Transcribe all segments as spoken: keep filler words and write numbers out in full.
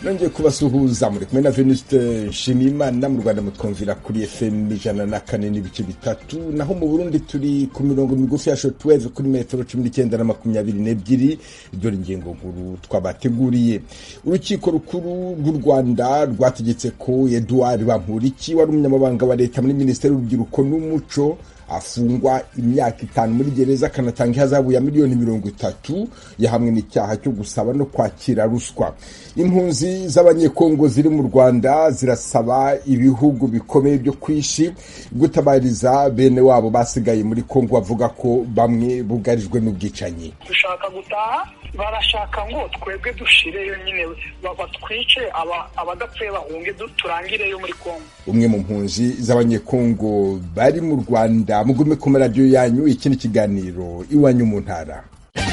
nongeye kubasuhuza muri kumwe na Venuste Nshimiyimana. Mu Rwanda mutwumvira kuri F M ijana na kane n'ibice bitatu, naho mu Burundi turi ku mirongo migufi ya shortwave kuri metero cumi n'icyenda na makumyabiri n'ebyiri. Dore ingingo nkuru twabateguriye. Urukiko rukuru rw'u Rwanda rwategetse ko Edouard Bamporiki wari umunyamabanga wa leta muri Minisiteri y'Urubyiruko n'Umuco afungwa imyaka itanu muri gereza akanatanga ihazabu ya miliyoni mirongo itatu yahamwe n'icyaha cyo gusaba no kwakira ruswa. Impunzi z'abanyekongo ziri mu Rwanda zirasaba ibihugu bikomeye byo kwishi gutabariza bene wabo basigaye muri Kongo, bavuga ko bamwe bugarijwe n'ubwicanyi. Dushaka gutaha, barashaka ngo twebwe dushireyo nyine batwice, abadapfuye bahunge turangireyo muri Kongo. Umwe mu mpunzi z'abanyekongo bari mu Rwanda, mugume ku radio yanyu. Iki ni kiganiro Iwanyu mu Ntara.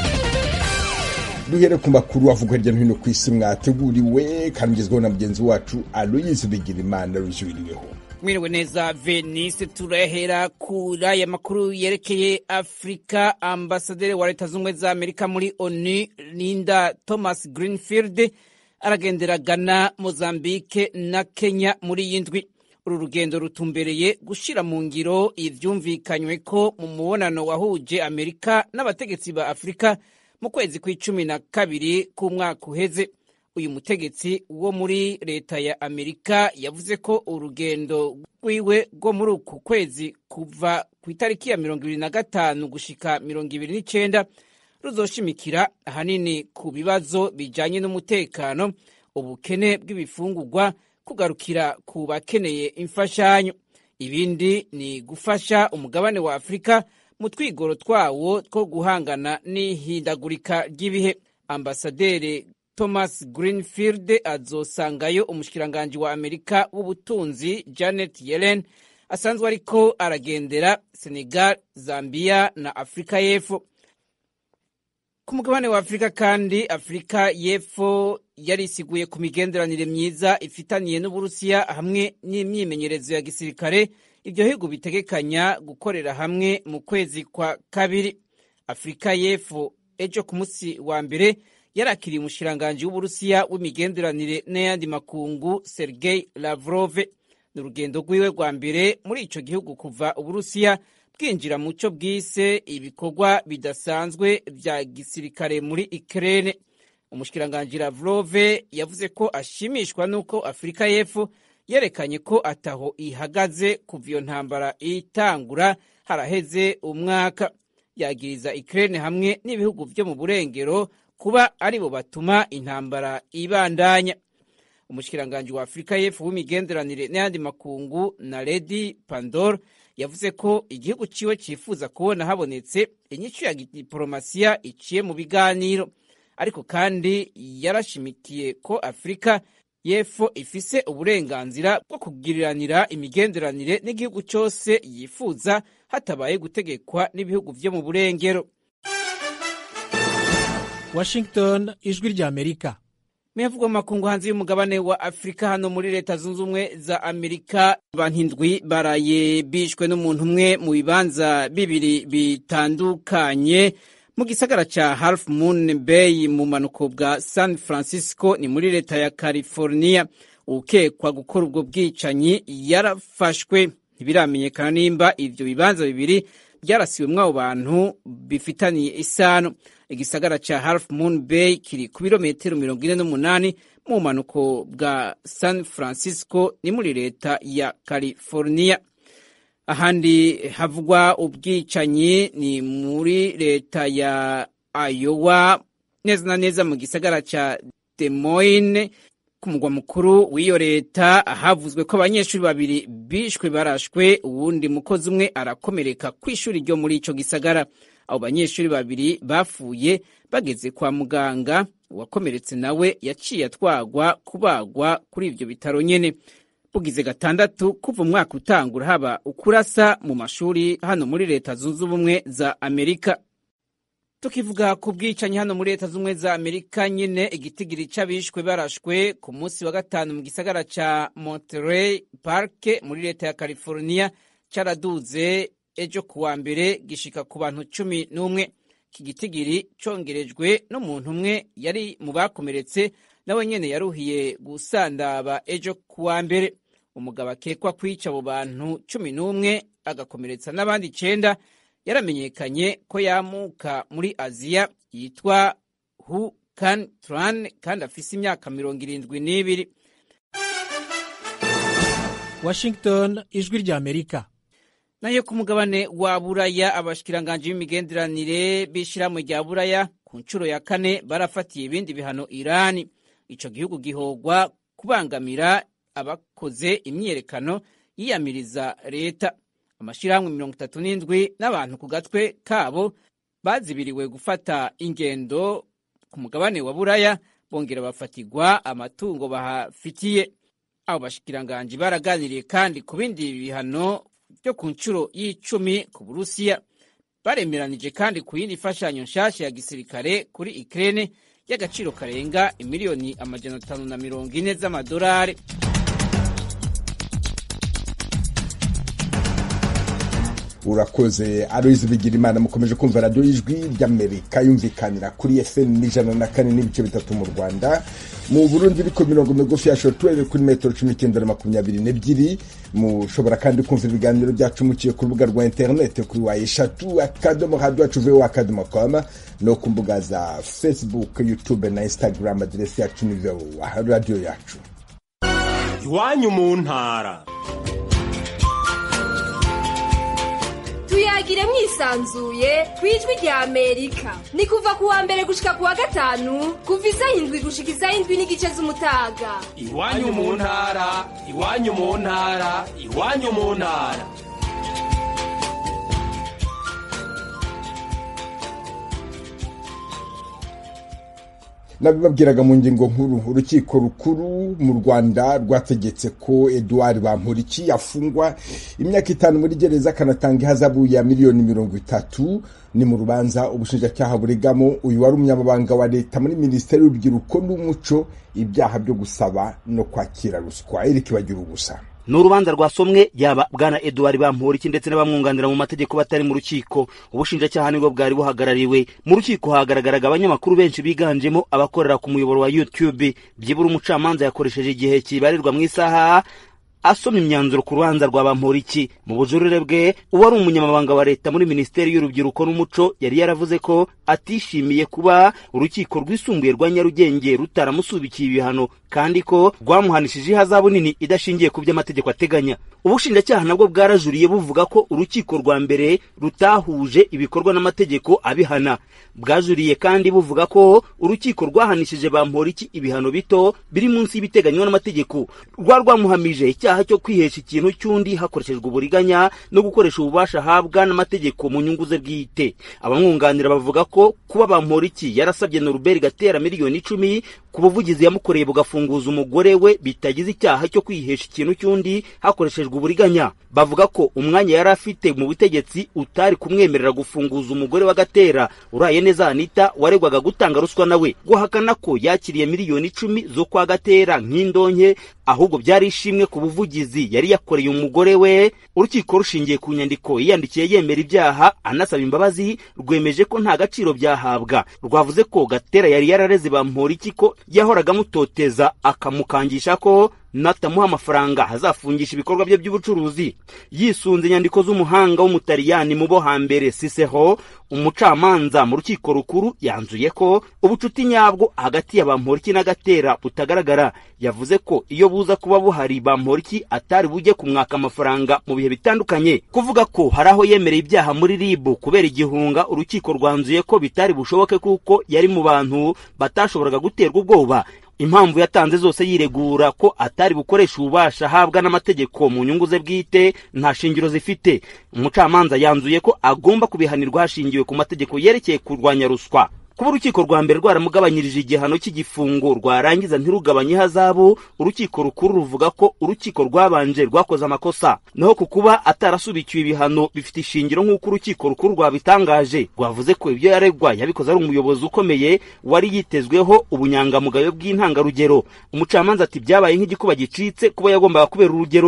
Duhere ku makuru avugwa hirya no hino ku isi mwateguriwe kandi ngezweho na mugenzi wacu Aloyizi Bigirimana rujuriweho. Mwiriwe neza Venice, turahera kuri aya makuru yerekeye Afrika. Ambasaderi wa Leta Zunze za Amerika muri ONU Linda Thomas Greenfield aragendera Ghana, Mozambique na Kenya muri yindwi. Uru rugendo rutumbereye gushira mu ngiro ivyumvikanywe ko mu mubonano wahuje Amerika n'abategetsi ba Afrika mu kwezi kw'icumi na kabiri k'umwaka uheze. Uyu mutegetsi wo muri leta ya Amerika yavuze ko urugendo rwiwe rwo muri uku kwezi kuva ku itariki ya mirongo ibiri na gatanu gushika mirongo ibiri n'icenda ruzoshimikira ahanini ku bibazo bijanye n'umutekano, ubukene bw'ibifungurwa, kugarukira ku bakeneye imfashanyo. Ibindi ni gufasha umugabane wa Afrika mu twigoro twawo two guhangana n'ihindagurika ry'ibihe. Ambasaderi Thomas Greenfield azosangayo umushikiranganji wa Amerika w'ubutunzi Janet Yellen asanzwe ariko aragendera Senegal, Zambia na Afrika y'Epfo. Ku mugabane wa Afrika kandi, Afrika y'Epfo yarisiguye ku migenderanire myiza ifitaniye n'Uburusiya hamwe n'imyimenyerezo ya gisirikare ibyo bihugu bitegekanya gukorera hamwe mu kwezi kwa kabiri. Afrika y'Epfo ejo ku munsi wa mbere yarakiriye umushikiranganji w'Uburusiya w'imigenderanire n'ayandi makungu Sergei Lavrov. N'urugendo rwiwe rwa mbere muri ico gihugu kuva Uburusiya bwinjira mu cyo bwise ibikorwa bidasanzwe vya gisirikare muri Ukraine. Umushikiranganji Lavrov yavuze ko ashimishwa nuko Afrika y'Epfo yerekanye ko ataho ihagaze kuva iyo ntambara itangura haraheze umwaka. Yagiriza Ukraine hamwe n'ibihugu vyo mu burengero kuba aribo batuma intambara ibandanya. Umushikiranganji wa Afrika y'Epfo w'imigenderanire n'ayandi makungu Naledi Pandor yavuze ko igihugu ciwe cifuza kubona habonetse inyishu ya diplomasiya iciye mu biganiro, ariko kandi yarashimikiye ko Afrika y'Epfo ifise uburenganzira bwo kugiriranira imigenderanire n'igihugu cyose yifuza hatabaye gutegekwa n'ibihugu vyo mu burengero. Washington, ijwi rya Amerika. Muyavugwa makungu hanze y'umugabane wa Afrika, hano muri Leta Zunze Ubumwe za Amerika abantu indwi baraye bishwe n'umuntu umwe mu bibanza bibiri bitandukanye mu gisagara ca Half Moon Bay mu manuko bwa San Francisco, ni muri leta ya California. Ukekwa gukora ubwo bwicanyi yarafashwe. Ntibiramenyekana nimba ivyo bibanza bibiri byarasiwemwo abo bantu bifitaniye isano. Igisagara ca Half Moon Bay kiri ku birometero mirongo ine n'umunani mu manuko bwa San Francisco, ni muri leta ya California. Ahandi havugwa ubwicanyi ni muri leta ya Iowa, neza na neza mu gisagara ca Des Moines ku mugwa mukuru w'iyo leta. Havuzwe ko abanyeshuri babiri bishwe barashwe, uwundi mukozi umwe arakomereka kw'ishuri ryo muri ico gisagara. Abo banyeshuri babiri bafuye bageze kwa muganga, uwakomeretse nawe yaciye atwagwa kubagwa kuri ivyo bitaro nyene. Bugize gatandatu kuva umwaka utangura haba ukurasa mu mashuri hano muri Leta Zunze Ubumwe za Amerika. Tukivuga ku bwicanyi hano muri Leta Zunze Ubumwe za Amerika nyene, igitigiri c'abishwe barashwe ku munsi wa gatanu mu gisagara ca Monterey Park muri leta ya California caraduze ejo kuwa mbere gishika ku bantu cumi n'umwe. Iki gitigiri congerejwe n'umuntu umwe yari mu bakomeretse nawe nyene yaruhiye gusandaba ejo kuwa mbere. Umugabo akekwa kwica abo bantu cumi n'umwe agakomeretsa n'abandi icenda yaramenyekanye ko yamuka muri Aziya yitwa Hu Can Tran kandi afise imyaka mirongo irindwi n'ibiri. Washington, ijwi rya Amerika. Nayo ku mugabane wa Buraya abashikiranganje b'imigenderanire b'ishirahamwe rya Buraya ku ncuro ya kane barafatiye ibindi bihano Irani. Ico gihugu gihogwa kubangamira abakoze imyiyerekano yiyamiriza leta. Amashirahamwe mirongo itatu n'indwi n'abantu ku gatwe kabo bazibiriwe gufata ingendo ku mugabane wa Buraya, bongera bafatigwa amatungo bahafitiye. Abo bashikiranganje baraganiriye kandi ku bindi bihano byo ku ncuro y'icumi ku Burusiya. Baremeranije kandi ku yindi fashanyo nshasha ya gisirikare kuri Ukraine y'agaciro karenga imiliyoni amajana atanu na mirongo ine z'amadolari. Urakoze Aloise Bigirimana. Mukomeje kumva radio y'ijwi ry'Amerika yumvikanira kuri F M ijana na kane n'ibice bitatu mu Rwanda, mu Burundi biko mirongo migufi ya shortwave kuri metero cumi n'icyenda na makumyabiri n'ebyiri. Mushobora kandi kumva ibiganiro byacu muciye ku rubuga rwa internet kuri wa eshatu akadomo radio yacu voa akadomo com no ku mbuga za Facebook, YouTube na Instagram. Address yacu ni voa radio yacu. Iwanyu mu ntara. Tuyagire mwisanzuye kwijwi rya Amerika. Ni kuva kuwa mbere gushika kuwa gatanu kuva isaha indwi gushika isaha indwi n'igice z'umutaga. Iwanyu mu ntara, iwanyu mu ntara, iwanyu mu ntara. Nabibabwiraga mu ngingo nkuru, urukiko rukuru mu Rwanda rwategetse ko Edouard Bamporiki yafungwa imyaka itanu muri gereza akanatanga ihazabu ya miliyoni mirongo itatu. Ni mu rubanza ubushinjacyaha buregamo uyu wari umunyamabanga wa leta muri Minisiteri y'Urubyiruko n'Umuco ibyaha byo gusaba no kwakira ruswa. Eric Bagira ubusa. N'urubanza rwasomwe yaba bwana Edouard Bamporiki ndetse n'abamwunganira mu mategeko batari mu rukiko. Ubushinjacyaha nibwo bwari buhagarariwe. Mu rukiko hagaragaraga abanyamakuru benshi biganjemo abakorera ku muyoboro wa YouTube. Byibura umucamanza yakoresheje igihe kibarirwa mu isaha asoma imyanzuro ku rubanza rwa Bamporiki. Mu bujurire bwe uwari umunyamabanga wa leta muri Minisiteri y'Urubyiruko n'Umuco yari yaravuze ko atishimiye kuba urukiko rwisumbuye rwa Nyarugenge rutaramusubikiye ibihano kandi ko rwamuhanishije ihazabu nini idashingiye ku by'amategeko ateganya. Ubushinjacyaha nabwo bwarajuriye buvuga ko urukiko rwa mbere rutahuje ibikorwa n'amategeko abihana. Bwajuriye kandi buvuga ko urukiko rwahanishije Bamporiki ibihano bito biri munsi y'ibiteganywa n'amategeko. Rwa rwamuhamije icyaha cyo kwihesha ikintu cy'undi hakoreshejwe uburiganya no gukoresha ububasha ahabwa n'amategeko mu nyungu ze bwite. Abamwunganira bavuga ko kuba Bamporiki yarasabye Norbert Gatera miliyoni icumi ku buvugizi yamukoreye bugafunguza umugore we bitagize icyaha cyo kwihesha ikintu cy'undi hakoreshejwe uburiganya. Bavuga ko umwanya yari afite mu butegetsi utari kumwemerera gufunguza umugore wa Gatera Uraye neza Anita waregwaga gutanga ruswa nawe. Guhakana ko yakiriye miliyoni icumi zo kwa Gatera nk'indonke ahubwo byari ishimwe ku buvugizi yari yakoreye umugore we. Urukiko rushingiye ku nyandiko yiyandikiye yemera ibyaha anasaba imbabazi rwemeje ko nta gaciro byahabwa. Rwavuze ko Gatera yari yarareze Bamporiki ko yahoraga mutoteza akamukangisha ko natamuha amafaranga hazafungisha ibikorwa bye by'ubucuruzi. Yisunze inyandiko z'umuhanga w'umutaliyani mu bo hambere Cicero, umucamanza mu rukiko rukuru yanzuye ko ubucuti nyabwo hagati ya Bamporiki na Gatera butagaragara. Yavuze ko iyo buza kuba buhari Bamporiki atari bujye kumwaka amafaranga mu bihe bitandukanye. Kuvuga ko hari aho yemereye ibyaha muri R I B kubera igihunga, urukiko rwanzuye ko bitari bushoboke kuko yari mu bantu batashoboraga guterwa ubwoba. Impamvu yatanze zose yiregura ko atari bukoresha ububasha ahabwa n'amategeko mu nyungu ze bwite nta shingiro zifite. Umucamanza yanzuye ko agomba kubihanirwa hashingiwe ku mategeko yerekeye kurwanya ruswa. Kuba urukiko rwa mbere rwaramugabanyirije igihano cy'igifungo rwarangiza ntirugabanye ihazabu, urukiko rukuru ruvuga ko urukiko rwabanje rwakoze amakosa. Naho ku kuba atarasubikiwe ibihano bifite ishingiro nk'uko urukiko rukuru rwabitangaje. Rwavuze ko ibyo yaregwa yabikoze ari umuyobozi ukomeye wari yitezweho ubunyangamugayo bw'intangarugero. Umucamanza ati byabaye nk'igikuba gicitse kuba yagombaga kubera urugero.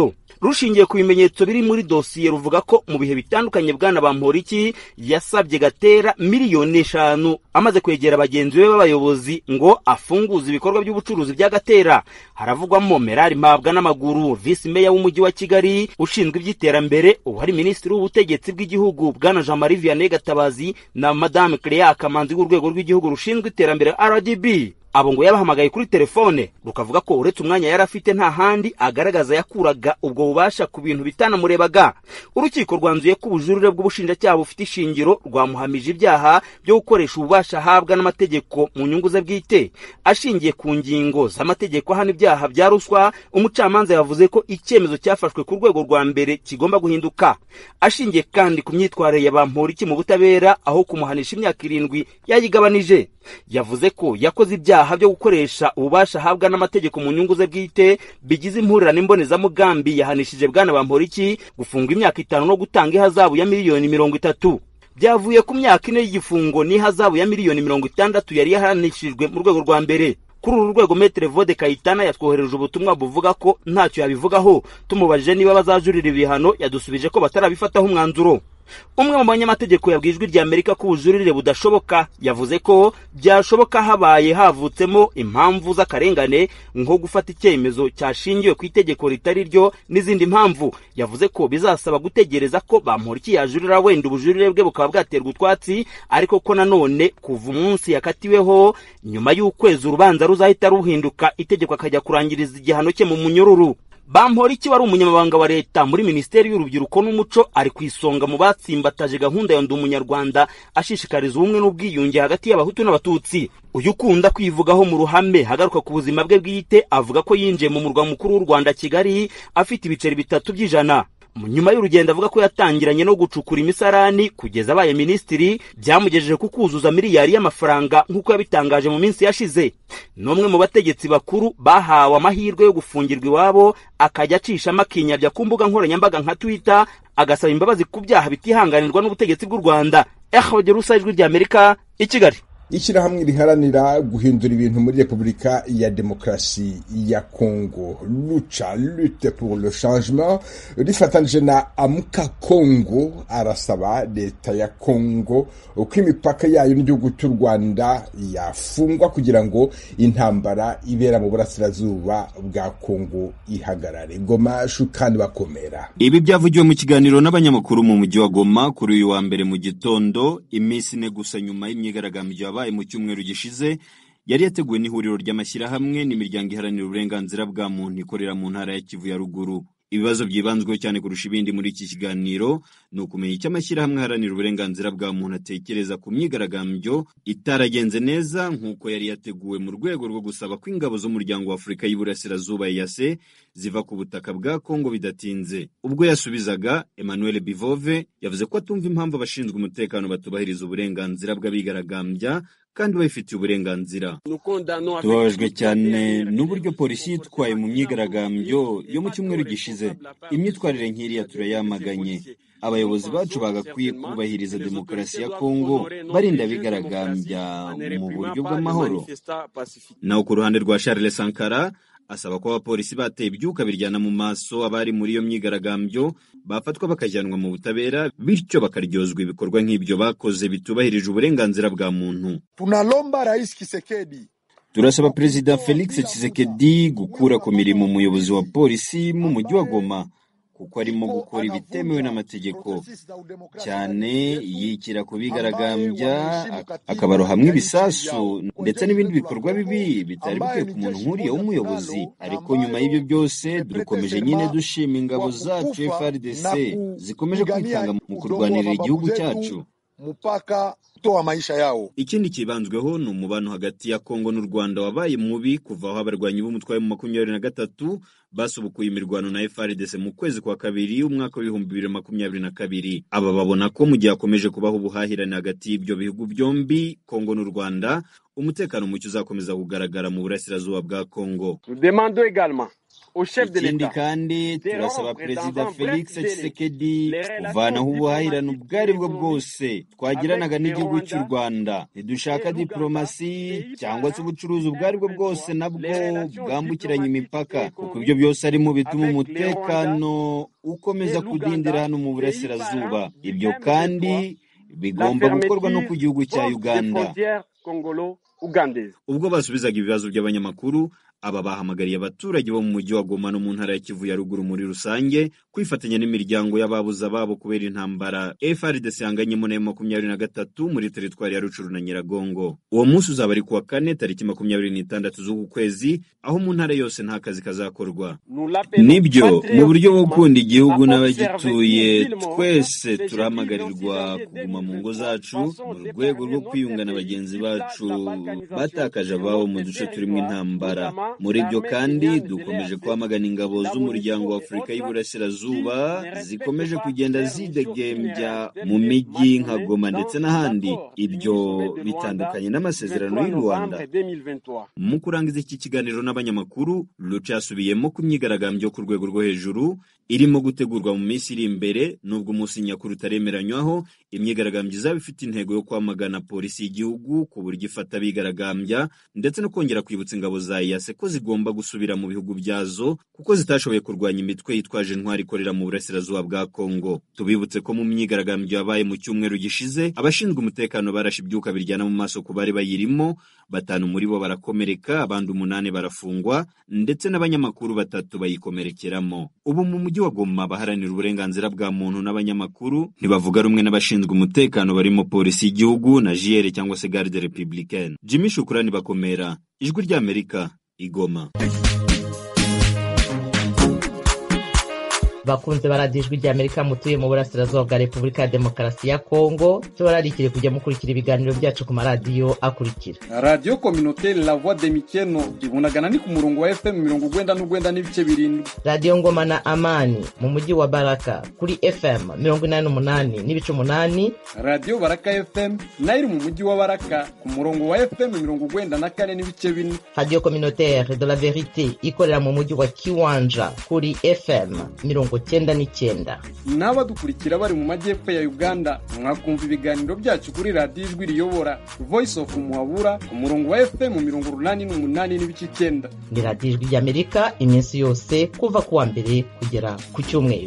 rushingiye ku bimenyetso biri muri dosiye ruvuga ko mu bihe bitandukanye bwana Bamporiki yasabye Gatera miliyoni eshanu amaze kwegera bagenzi be b'abayobozi ngo afunguze ibikorwa by'ubucuruzi bya Gatera. Haravugwamo Merari Mpabwa n'amaguru, Vice Meya w'umujyi wa Kigali ushinzwe iby'iterambere, ubu hari Minisitiri w'ubutegetsi bw'igihugu bwana Jean Marie Vianney Gatabazi na Madame Clea Kamanzi w'urwego rw'igihugu rushinzwe iterambere R D B. Abo ngo yabahamagaye kuri telefone rukavuga ko uretse umwanya yari afite nta handi agaragaza yakuraga ubwo bubasha ku bintu bitanamurebaga. Urukiko rwanzuye ko ubujurire bw'ubushinjacyaha bufite ishingiro rwamuhamije ibyaha byo gukoresha ububasha ahabwa n'amategeko mu nyungu ze bwite. Ashingiye ku ngingo z'amategeko ahana ibyaha bya ruswa, umucamanza yavuze ko icyemezo cyafashwe ku rwego rwa mbere kigomba guhinduka. Ashingiye kandi ku myitwarire ya Bamporiki mu butabera, aho kumuhanisha imyaka irindwi yayigabanije. Yavuze ko yakoze ibyaha byo gukoresha ububasha ahabwa n'amategeko mu nyungu ze bwite bigize impurirane mbonezamugambi. Yahanishije bwana Bamporiki gufunga imyaka itanu no gutanga ihazabu ya miliyoni mirongo itatu. Byavuye ku myaka ine y'igifungo n'ihazabu ya miliyoni mirongo itandatu yari yahanishijwe mu rwego rwa mbere. Kuri uru rwego Maître Vode Kayitana yatwohereje ubutumwa buvuga ko ntacyo yabivugaho. Tumubajije niba bazajurira ibihano, yadusubije ko batarabifataho umwanzuro. Umwe mu banyamategeko yabwijwe rya Amerika ko ubujurire budashoboka. Yavuze ko byashoboka habaye havutsemo impamvu z'akarengane nko gufata icyemezo cyashingiwe ku itegeko ritari ryo n'izindi mpamvu. Yavuze ko bizasaba gutegereza ko Bamporiki yajurira, wenda ubujurire bwe bukaba bwaterwa utwatsi, ariko ko nanone kuva umunsi yakatiweho nyuma y'ukwezi urubanza ruzahita ruhinduka itegeko akajya kurangiriza igihano cye mu munyururu. Bamporiki wari umunyamabanga wa leta muri Minisiteri y'Urubyiruko n'Umuco ari ku isonga mu batsimbataje gahunda ya Ndi Umunyarwanda, ashishikariza ubumwe n'ubwiyunge hagati y'Abahutu n'Abatutsi. Uyu ukunda kwivugaho mu ruhame hagaruka ku buzima bwe bwite, avuga ko yinjiye mu murwa mukuru w'u Rwanda Kigali afite ibiceri bitatu by'ijana. Nyuma y'urugendo avuga ko yatangiranye no gucukura imisarani kugeza abaye minisitiri, byamugejeje ku kuzuza miliyari y'amafaranga nk'uko yabitangaje mu minsi yashize. N'umwe mu bategetsi bakuru bahawe amahirwe yo gufungirwa iwabo akajya acishamo akinyabya ku mbuga nkoranyambaga nka Twitter, agasaba imbabazi ku byaha bitihanganirwa n'ubutegetsi bw'u Rwanda. Ehogerusa ijwi rya Amerika i Kigali. Ishyirahamwe riharanira guhindura ibintu muri Repubulika ya Demokarasi ya Kongo, Lucha Lutte pour le Changement, rifatanyije na Amuka Kongo, arasaba leta ya Kongo uko imipaka yayo n'igihugu cy'u Rwanda yafungwa kugira ngo intambara ibera mu burasirazuba bwa Kongo ihagarare. Goma, Shukani Bakomera. Ibi byavugiwe mu kiganiro n'abanyamakuru mu mujyi wa Goma kuri uyu wa mbere mu gitondo, iminsi ine gusa nyuma y'imyigaragambyo yabaye mu cyumweru gishize, yari yateguwe n'ihuriro ry'amashyirahamwe n'imiryango iharanira uburenganzira bwa muntu ikorera mu ntara ya Kivu ya ruguru. Ibibazo byibanzweho cyane kurusha ibindi muri iki kiganiro ni ukumenya icyo amashyirahamwe aharanira uburenganzira bwa muntu atekereza ku myigaragambyo itaragenze neza nk'uko yari yateguwe mu rwego rwo gusaba ko ingabo z'umuryango wa Afurika y'Iburasirazuba E A C ziva ku butaka bwa Kongo bidatinze. Ubwo yasubizaga, Emmanuel Bivove yavuze ko atumva impamvu abashinzwe umutekano batubahiriza uburenganzira bw'abigaragambya kandi babifitiye uburenganzira. Tubabajwe cyane n'uburyo polisi yitwaye mu myigaragambyo yo mu cyumweru gishize. Imyitwarire nk'iriya turayamaganye. Abayobozi bacu bagakwiye kubahiriza demokarasi ya Kongo barinda abigaragambya mu buryo bw'amahoro. Naho ku ruhande rwa Charles Sankara asaba ko abapolisi bateye ibyuka biryana mu maso abari muri iyo myigaragambyo bafatwa bakajyanwa mu butabera, bityo bakaryozwa ibikorwa nk'ibyo bakoze bitubahirije uburenganzira bwa muntu. Tunalomba Rais Tshisekedi, turasaba Perezida Felix Tshisekedi gukura ku mirimo umuyobozi wa polisi mu mujyi wa Goma kuko arimo gukora ibitemewe n'amategeko, cyane yikira ku bigaragambya akabarohamwe ibisasu ndetse n'ibindi bikorwa bibi bitari bikwiye ku muntu nk'uriya w'umuyobozi. Ariko nyuma y'ibyo byose dukomeje nyine dushima ingabo zacu F A R D C zikomeje kwitanga mu kurwanirira igihugu cyacu mupaka toa maisha yao. Ikindi kibanzweho ni umubano hagati ya Kongo n'u Rwanda wabaye mubi kuva aho abarwanyi b'umutwe wa makumyabiri na gatatu basubukuye imirwano na F A R D C mu kwezi kwa kabiri umwaka w'ibihumbi bibiri na makumyabiri na kabiri. Aba babona ko mu gihe hakomeje kubaho ubuhahirane hagati y'ibyo bihugu byombi, Kongo n'u Rwanda, umutekano muke uzakomeza kugaragara mu burasirazuba bwa Kongo. Nous demandons également ikindi kandi turasaba perezida Felix Tshisekedi kuvanaho ubuhahirane ubwo ari bwo bwose twagiranaga n'igihugu cy'u Rwanda. Ntidushaka diplomasi cyangwa se ubucuruzi ubwo ari bwo bwose nabwo bwambukiranya imipaka, kuko ibyo byose ari mu bituma umutekano ukomeza kudindira hano mu burasirazuba. Ibyo kandi bigomba gukorwa no ku gihugu cya Uganda. Ubwo basubizaga ibibazo by'abanyamakuru, aba bahamagariye abaturage bo mu mujyi wa Goma no mu ntara ya Kivu ya ruguru muri rusange kwifatanya n'imiryango y'ababuza babo kubera intambara F A R D C yanganyemo na makumyabiri na gatatu muri teritwari ya Rucuru na Nyiragongo. Uwo munsi uzaba ari kuwa kane tariki makumyabiri n'itandatu z'uku kwezi, aho mu ntara yose nta kazi kazakorwa. Nibyo mu buryo bwo gukunda igihugu n'abagituye, twese turahamagarirwa kuguma mu ngo zacu mu rwego rwo kwiyunga na bagenzi bacu batakaje ababo mu duce turimo intambara. Muri byo kandi dukomeje kwamagana ingabo z'umuryango wa Afurika y'Iburasirazuba zikomeje kugenda zidegembya mu mijyi nka Goma ndetse n'ahandi. Ibyo bitandukanye n'amasezerano y'u Rwanda. Mu kurangiza iki kiganiro n'abanyamakuru, Lucha yasubiyemo ku myigaragambyo ku rwego rwo hejuru irimo gutegurwa mu minsi iri imbere, nubwo umunsi nyakuri utaremeranywaho. Imyigaragambyo izaba ifite intego yo kwamagana polisi y'igihugu ku buryo ifata abigaragambya ndetse no kongera kwibutsa ingabo za E A C ko zigomba gusubira mu bihugu byazo kuko zitashoboye kurwanya imitwe yitwaje intwari ikorera mu burasirazuba bwa Kongo. Tubibutse ko mu myigaragambyo yabaye mu cyumweru gishize, abashinzwe umutekano barashe ibyuka biryana mu maso ku bari bayirimo, batanu muri bo barakomereka, abandi umunani barafungwa ndetse n'abanyamakuru batatu bayikomerekeramo. Ubu mu mujyi wa Goma abaharanira uburenganzira bwa muntu n'abanyamakuru ntibavuga rumwe n'abashinzwe umutekano barimo polisi y'igihugu na J R cyangwa se Garde Républicaine. Jimmy Shukrani Bakomera, Ijwi ry'Amerika, Igoma. Bakunze baradiyo Ijwi ry'Amerika mutuye mu burasirazuba bwa Repubulika ya Demokarasi ya Kongo, tubararikire kujya mukurikira ibiganiro byacu ku maradiyo akurikira: Radio Communautaire La Voix de Mikeno ibunagana ni ku murongo wa F M mirongo ugwenda n'ugwenda n'ibice birindwi. Radio Ngoma na Amani mu mujyi wa Baraka kuri F M mirongo inani n'umunani n'ibice umunani. Radio Baraka F M nayo mu mujyi wa Baraka ku murongo wa F M mirongo ugwenda na kane n'ibice bine. Radio Communautaire de la Verite ikorera mu mujyi wa Kiwanja kuri F M mirongo cyenda n'icyenda. N'abadukurikira bari mu majyepfo ya Uganda mwakumva ibiganiro byacu kuri Radio Ijwi riyobora Voice of Muhabura ku murongo wa F M mirongo urunani n'umunani n'ibice icyenda. Ni Radio Ijwi ry'Amerika iminsi yose kuva ku wa mbere kugera ku cyumweru.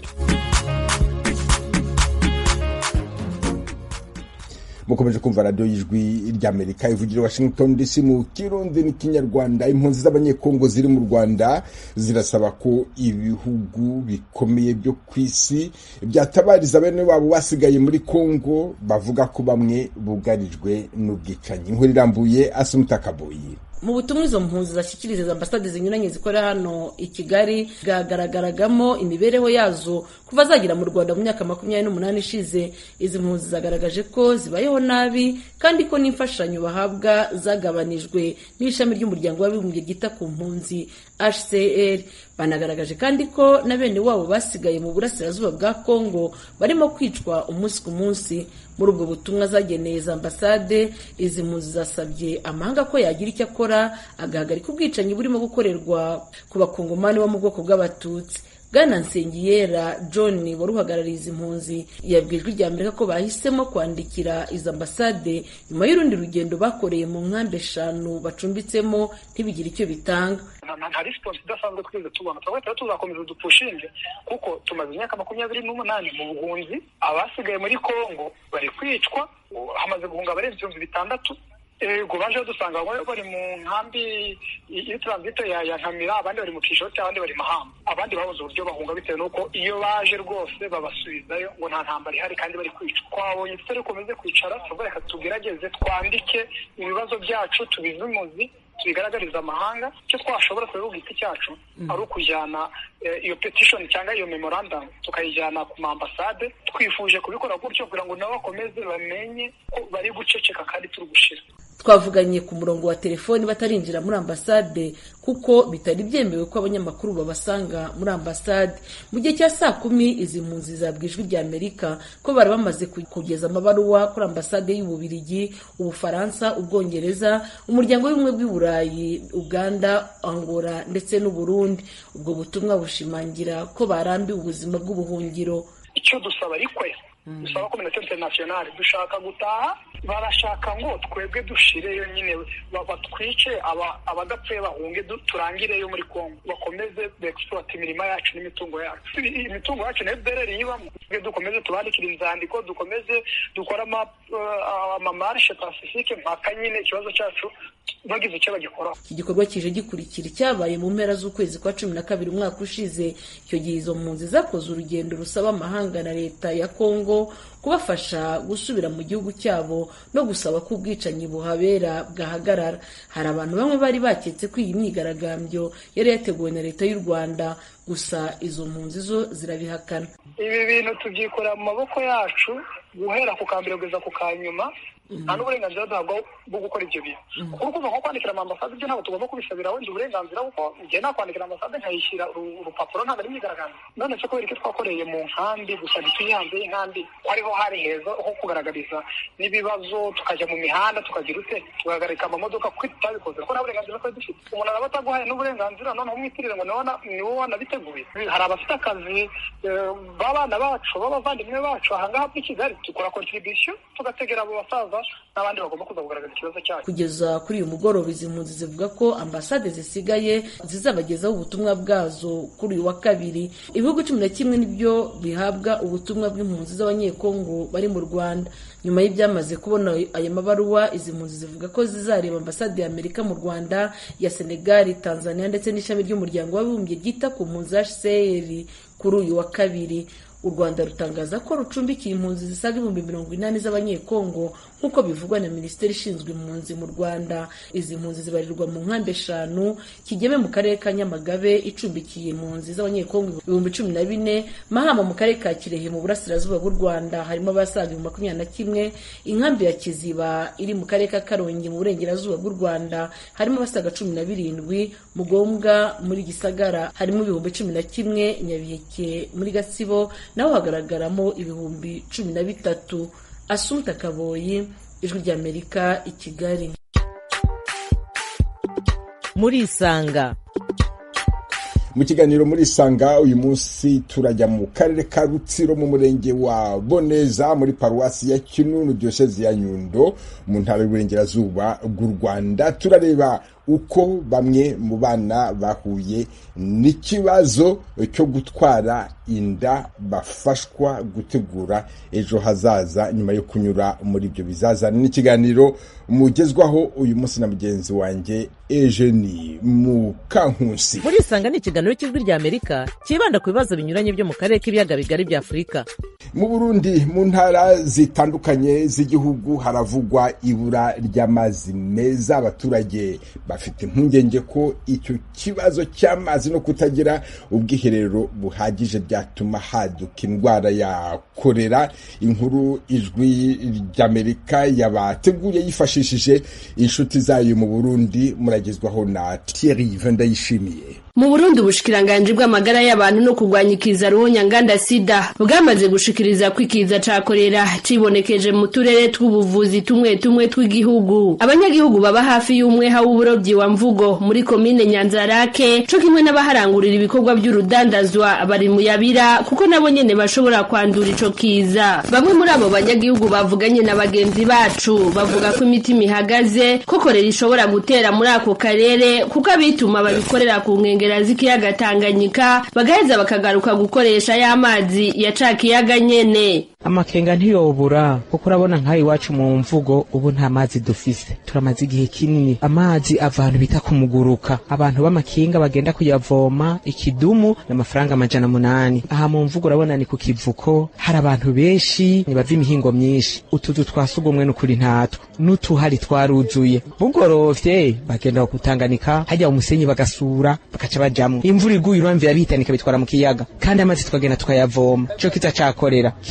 Mukomeje kumva radio y'Ijwi ry'Amerika ivugira Washington D C mu Kirundi n'Ikinyarwanda. Impunzi z'abanyekongo ziri mu Rwanda zirasaba ko ibihugu bikomeye byo kwisi byatabariza bene wabo basigaye muri Kongo, bavuga ko bamwe bugarijwe n'ubwicanyi. Inkuru irambuye Asumta Kaboyi. Mu butumwa izo mpunzi zashyikiriza ambasade zinyuranye zikora hano i Kigali bwagaragaragamo imibereho yazo kuva zagira mu Rwanda mu myaka makumyabiri n'umunani ishize. Izi mpunzi zagaragaje ko zibayeho nabi kandi ko n'imfashanyo bahabwa zagabanijwe n'ishami ry'umuryango w'abibumbye ryita ku mpunzi H C R. Banagaragaje kandi ko na bene wabo basigaye mu burasirazuba bwa Kongo barimo kwicwa umunsi ku munsi. Muri ubwo butumwa zageneye za ambasade, izi mpunzi zasabye amahanga ko yagira icyo akora agahagarika ubwicanyi burimo gukorerwa ku bakongomani bo mu bwoko bw'abatutsi. Bwana Nsengiyera John wari uhagarariye izi mpunzi yabwiye Ijwi ry'Amerika ko bahisemo kwandikira izi ambasade nyuma y'urundi rugendo bakoreye mu nkambi eshanu bacumbitsemo ntibigire icyo bitanga. Nta response idasanzwe twize tubona, twabata tuzakomeza dupushinge kuko tumaze imyaka makumyabiri n'umunani mu buhunzi. Abasigaye muri Kongo bari kwicwa, hamaze guhunga abarenze ibihumbi bitandatu. Ego baje dusanga bari mu nkambi y'itranzito ya ya Nkamira, abandi bari mu Kishoti, abandi bari Mahamba, abandi babuze uburyo bahunga bitewe nuko iyo baje rwose babasubizayo ngo nta ntambara ihari kandi bari kwicwa. Twabonye tutari komeze kwicara tuvuga reka tugerageze twandike ibibazo byacu tubizimuzi tubigaragariza amahanga. Icyo twashobora kuvuga iki cyacu mm. ari ukujyana eh, iyo petition cyangwa iyo memorandum tukayijyana ku ambasade. Twifuje kubikora gutyo kugira ngo nabo bakomeze bamenye ko bari guceceka kandi turi gushira. twavuganye ku murongo wa telefoni batarinjira muri ambasade kuko bitari byemewe ko abanyamakuru babasanga muri ambasade. Mu gihe cya saa kumi izi mpunzi zabwijwe rya Amerika ko bari bamaze kugeza amabaruwa kuri ambasade y'Ububirigi, Ubufaransa, Ubwongereza, umuryango w'ubumwe bw'i Burayi, Uganda, Angola ndetse n'u Burundi. Ubwo butumwa bushimangira ko barambiwe ubuzima bw'ubuhungiro. Icyo dusaba ariko dusaba communauté internationale, dushaka gutaha, barashaka ngo twebwe dushireyo nyine batwice abadapfuye bahunge turangireyo muri Kongo, bakomeze exploit imirima yacu n'imitungo yacu. Imitungo yacu na F D L R yibamo, dukomeze tubandikira inzandiko, dukomeze dukora amamarche pacifique mpaka nyine ikibazo cyacu bagize icyo bagikora. Iki gikorwa kije gikurikira cyabaye mu mpera z'ukwezi kwa cumi na kabiri umwaka ushize. Icyo gihe izo mpunzi zakoze urugendo rusaba amahanga na leta ya Kongo kubafasha gusubira mu gihugu cyabo no gusaba ko ubwicanyi buhabera bwahagarara. Hari abantu bamwe bari baketse ko iyi myigaragambyo yari yateguwe na leta y'u Rwanda, gusa izo mpunzi zo zirabihakana. Ibi bintu tubyikorera mu maboko yacu guhera ku kambere kugeza ku kanyuma. Nta n'uburenganzira bwabwo bwo gukora ibyo bintu. Kuko kuva nko kwandikira ambasade ibyo ntabwo tugomba kubisabira wenda uburenganzira, kuko igihe nakwandikira ambasade nkayishyira urupapuro ntabwo ari imyigaragambyo. None se kubera iki twakoreye mu nkambi gusa ntituyihanze y'inkambi ko ariho hari heza ho kugaragariza n'ibibazo, tukajya mu mihanda tukagira ute tugahagarika amamodoka kuko tutabikoze kuko nta burenganzira twari dufite. Umuntu araba ataguhaye n'uburenganzira noneho umwitirire ngo ni wowe wanabiteguye. Hari abafite akazi b'abana bacu b'abavandimwe bacu ahangaha muri Kigali, dukora contribution tugategera abo basaza n'abandi bagomba kuza kugaragaza ikibazo cyacu. Kugeza kuri uyu mugoroba izi mpunzi zivuga ko ambasade zisigaye zizabagezaho ubutumwa bwazo kuri uyu wa kabiri. Ibihugu cumi na kimwe nibyo bihabwa ubutumwa bw'impunzi z'abanyekongo bari mu Rwanda. Nyuma y'ibyamaze kubona aya mabaruwa, izi mpunzi zivuga ko zizareba ambasade ya Amerika mu Rwanda, ya Senegal, Tanzania ndetse n'ishami ry'umuryango w'abibumbye ryita ku mpunzi H C R kuri uyu wa kabiri. U Rwanda rutangaza ko rucumbikiye impunzi zisaga ibihumbi mirongo inani z'abanyekongo nk'uko bivugwa na Minisiteri ishinzwe impunzi mu Rwanda. Izi mpunzi zibarirwa mu nkambi eshanu: Kigeme mu karere ka Nyamagabe icumbikiye impunzi z'abanyekongo ibihumbi cumi na bine, Mahama mu karere ka Kirehe mu burasirazuba bw'u Rwanda harimo abasaga ibihumbi makumyabiri na kimwe, inkambi ya Kiziba iri mu karere ka Karongi mu burengerazuba bw'u Rwanda harimo abasaga cumi na birindwi, Mugombwa muri Gisagara harimo ibihumbi cumi na kimwe, Nyabiheke muri Gatsibo naho hagaragaramo ibihumbi cumi na bitatu. Asumta Kaboyi, Ijwi ry'Amerika, i Kigali. Muri Isanga. Mu kiganiro muri Isanga uyu munsi turajya mu karere ka Rutsiro mu murenge wa Boneza muri paruwasi ya Kinunu diocese ya Nyundo mu ntara y'Uburengerazuba bw'u Rwanda. Turareba uko bamwe mu bana bahuye n'ikibazo cyo gutwara inda bafashwa gutegura ejo hazaza nyuma yo kunyura muri ibyo bizazana. N'ikiganiro mugezwaho uyu munsi na mugenzi wanjye Eugenie Mukankusi. Muri Isanga ni ikiganiro cy'Ijwi ry'Amerika kibanda ku bibazo binyuranye byo mu karere k'ibiyaga bigari bya Afurika. Mu Burundi mu ntara zitandukanye z'igihugu haravugwa ibura ry'amazi meza. Abaturage bafite impungenge ko icyo kibazo cy'amazi no kutagira ubwiherero buhagije byatuma haduka indwara ya kolera. Inkuru Ijwi ry'Amerika yabateguye yifashishije inshuti zayo mu Burundi, muragezwaho na Thierry Vendayishimiye. Mu Burundi ubushikiranganje bw'amagara y'abantu no kurwanya ikiza ruhonyanganda sida bwamaze gushikiriza kwikiza ca kolera cibonekeje mu turere tw'ubuvuzi tumwe tumwe tw'igihugu. Abanyagihugu baba hafi y'umweha w'uburovyi wa Mvugo muri komine Nyanzarake co kimwe n'abaharangurira ibikorwa by'urudandazwa bari mu Yabira kuko nabo nyene bashobora kwandura ico kiza. Bamwe muri abo banyagihugu bavuganye na bagenzi bacu bavuga ko imitima ihagaze ko kolera ishobora gutera muri ako karere kuko abituma babikorera ku nkengera z'ikiyaga Tanganyika bagaheza bakagaruka gukoresha y'amazi ya ca kiyaga nyene. Amakenga ntiyobura kuko urabona nkayi wacu mu Mvugo ubu nta mazi dufise, turamaze igihe kinini amazi ava ahantu bita kumuguruka. Abantu b'amakinga bagenda kuyavoma ikidumu n'amafaranga amajana munani. Aha mu Mvugo urabona ni ku kivuko hari abantu benshi bava imihingo myinshi, utuzu twasugumwe n'ukuri ntatwo n'utuhari twaruzuye. Bugorovye bagenda kutanganika hajya umusenyi bagasura bakaca bajamwe. Imvura iguye uramvira bitanika bitwara mu kiyaga kandi amazi twagenda tukayavoma. Cyo kiza cakorera kigatera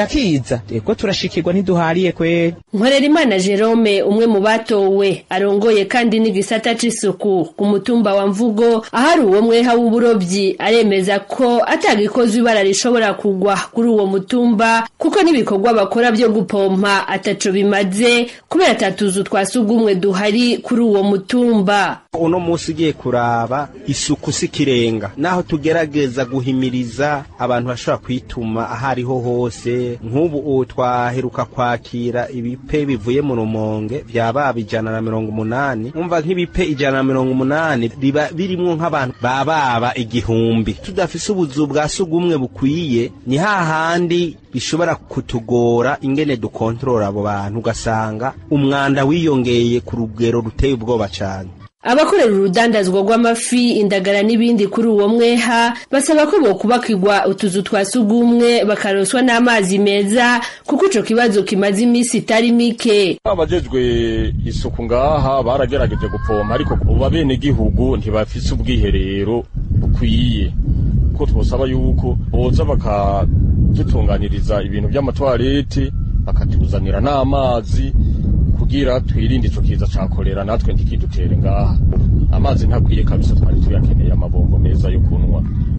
kirakiza ego turashikirwa ntiduhariye kweri. Nkorerimana Jerome umwe mu batowe arongoye kandi n'igisata c'isuku ku mutumba wa Mvugo ahari uwo mweha w'uburovyi aremeza ko atagikozwe ibara rishobora kugwa kuri uwo mutumba kuko n'ibikorwa bakora byo gupompa ataco bimaze kubera atatuzu twasugumwe duhari kuri uwo mutumba. Uno musi ugiye kuraba isuku sikirenga naho tugerageza guhimiriza abantu bashobora kwituma ahariho hose. Nk'ubu twaheruka kwakira ibipe bivuye mu Rumonge vyaba ijana na mirongo umunani, umva nk'ibipe ijana na mirongo umunani biba birimwo nk'abantu bababa igihumbi. Tudafise ubuzu bwa sugumwe bukwiye ni hahandi bishobora kutugora ingene dukontorora abo bantu ugasanga umwanda wiyongeye ku rugero ruteye ubwoba cyane. Abakorera urudandazwa rw'amafi indagara n'ibindi kuri uwo mweha basaba ko bokubakirwa utuzu twasugumwe bakaroswa n'amazi meza kuko ico kibazo kimaze imisi itari mike. Abajejwe isuku ngaha baragerageje gupompa ariko ubu abene gihugu ntibafise ubwiherero bukwiye ko twosaba yuko boza bakadutunganiriza ibintu by'amatwarete bakatuzanira n'amazi kugira twirinde ico kiza cakorera natwe ntikidutere ngaha. Amazi ntakwiye kabisa, twari tuyakeneye amabombo meza yo kunwa.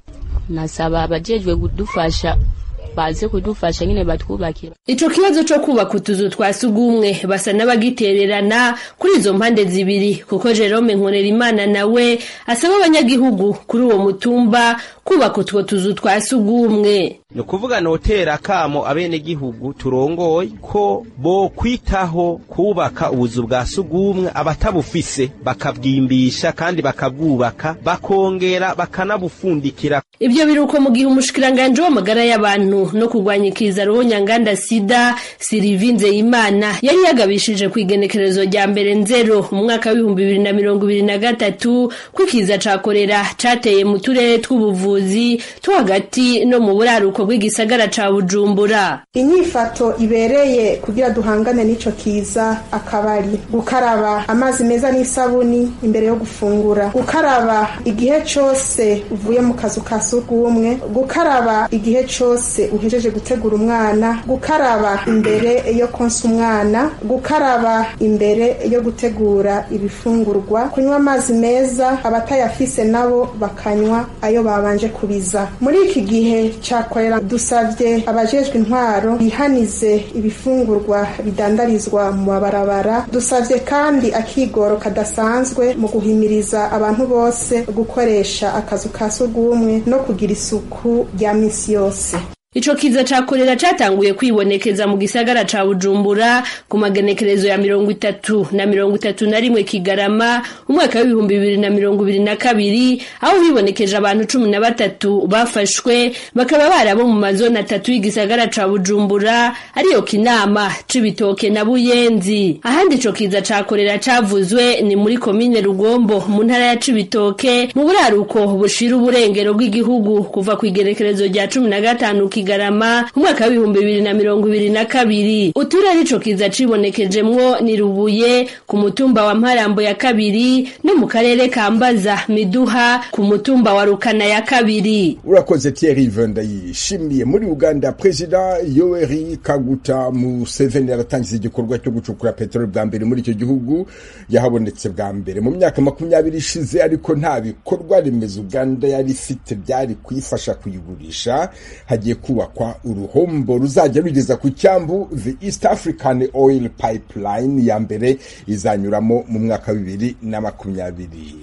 Nasaba abajejwe kudufasha baze kudufasha nyine batwubakira. Ico kibazo cyo kubaka utuzu twasugumwe basa n'abagitererana kuri izo mpande zibiri kuko Jerome Nkorerimana nawe asaba abanyagihugu kuri uwo mutumba kubaka utwo tuzu twasugumwe. No kuvuga notera kamo abene gihugu turongoye ko bo kwitaho kubaka ubuzu bwa sugumwe abatabufise bakabwimbisha kandi bakabwubaka bakongera bakanabufundikira. Ibyo biruko mu gihe umushikiranganje w'amagara y'abantu no kugwanyikiza ruhonyanganda sida Sirivinze Imana yari yagabishije kwigenekerezo rya mbere nzero mu mwaka wa bibiri na mirongo ibiri na gatatu kwikiza cakorera cateye mu turere tw'ubuvuzi two hagati no mu buraruko bw'igisagara ca Bujumbura. Inyifato ibereye kugira duhangane n'ico kiza akabari gukaraba amazi meza n'isabuni imbere yo gufungura, gukaraba igihe cyose uvuye mu kazu ka sugumwe, gukaraba igihe cyose uhejeje gutegura umwana, gukaraba imbere yo konsa umwana, gukaraba imbere yo gutegura ibifungurwa, kunywa amazi meza, abatayafise nabo bakanywa ayo babanje kubiza. Muri iki gihe cakorera dusavye abajejwe intwaro bihanize ibifungurwa bidandarizwa mu mabarabara. Dusavye kandi akigoro kadasanzwe mu guhimiriza abantu bose gukoresha akazu ka sugumwe no kugira isuku rya misi yose. Ico kiza cakorera catanguye kwibonekeza mu gisagara ca Bujumbura ku magenekerezo ya mirongo itatu na mirongo itatu na rimwe Kigarama umwaka wa ibihumbi bibiri na mirongo ibiri na kabiri aho hibonekeje abantu cumi na batatu bafashwe bakaba barabo mu mazona atatu y'igisagara ca Bujumbura ariyo Kinama, Cibitoke na Buyenzi. Ahandi ico kiza cakorera cavuzwe ni muri komine Rugombo mu ntara ya Cibitoke mu buraruko bushira uburengero bw'igihugu kuva ku igenekerezo rya cumi na gatanu Kigarama umwaka wa ibihumbi bibiri na mirongo ibiri na kabiri. Uturere ico kiza cibonekejemwo ni Rubuye ku mutumba wa Mparambo ya kabiri no mu karere ka Mbaza Miduha ku mutumba wa Rukana ya kabiri. Urakoze Thierry Vendayishimiye. Muri Uganda President Yoweri Kaguta Museveni yaratangiza igikorwa cyo gucukura petrol bwa mbere muri icyo gihugu yahabonetse bwa mbere mu myaka makumyabiri ishize, ariko nta bikorwa remezo Uganda yari ifite byari kuyifasha kuyigurisha. Hagiye kubakwa uruhombo ruzajya rugeza ku cyambu the East African Oil Pipeline ya mbere izanyuramo mu mwaka wa bibiri na makumyabiri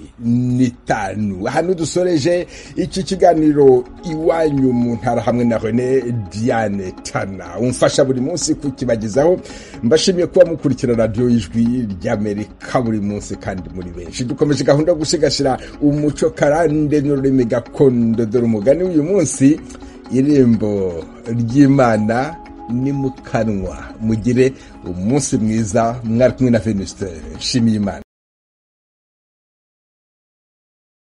n'itanu. Hano dusoreje iki kiganiro iwanyu mu ntara hamwe na René Diane Tana umfasha buri munsi kukibagezaho. Mbashimiye kuba mukurikira radio y'Ijwi ry'Amerika buri munsi kandi muri benshi. Dukomeje gahunda gusigashira umuco karande n'ururimi gakondo. Dore umugani uyu munsi, irembo ry'Imana ni mu kanwa. Mugire umunsi mwiza. Mwari kumwe na Venuste Nshimiyimana.